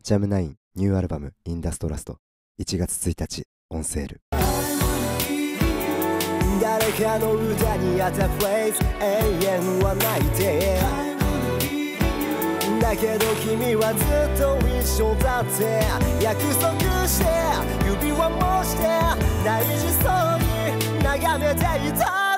ジャム9ニューアルバムインダストラスト1月1日オンセール。 誰かの歌にあったフレーズ永遠は泣いてだけど君はずっと一緒だって約束して指輪もして大事そうに眺めていた